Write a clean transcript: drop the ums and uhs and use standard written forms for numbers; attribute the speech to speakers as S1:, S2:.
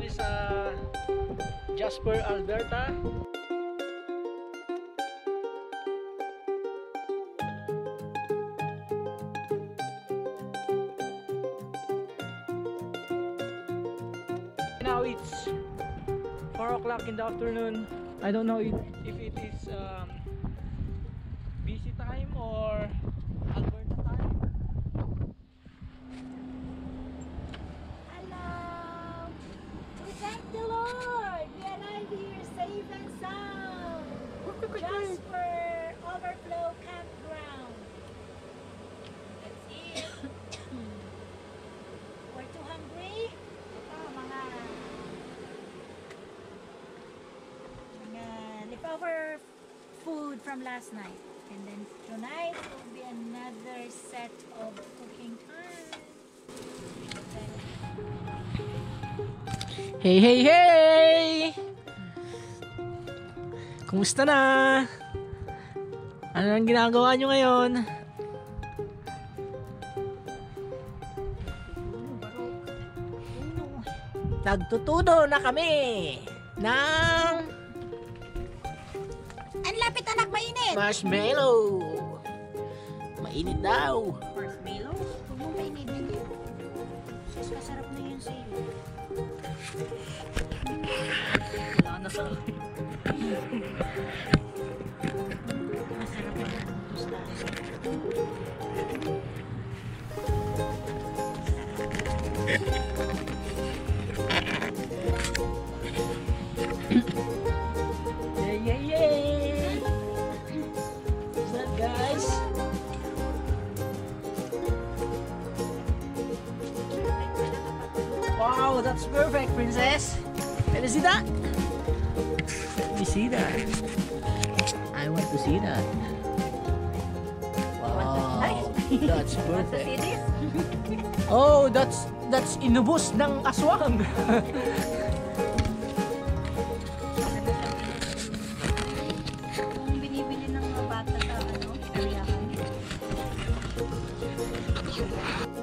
S1: is Jasper, Alberta. Now it's 4 o'clock in the afternoon. I don't know if it is busy time or Alberta time.
S2: Hello! We thank the Lord! We arrived here safe and sound! Jasper Overflow Campground. That's it. We're too hungry. Mga leftover food from last night. And then tonight will be another set of cooking time.
S1: Hey, hey, hey! Kumusta na? Ano ang ginagawa nyo ngayon? Nagtutudo na kami ng
S2: Ang lapit anak, mainit!
S1: marshmallow. Mainit daw.
S2: Marshmallow? Huwag mong painit yun. Sus, masarap na yun sa'yo.
S1: Wala na sa akin.
S2: Masarap na yun.
S1: Yay, yay, yay! What's that, guys? Wow, that's perfect, princess. Let me see that. Let me see that. I want to see that. Wow, that's perfect. Oh, that's inubos ng aswang.
S2: Kung binibili ng mga bata sa ano, pinariyahan.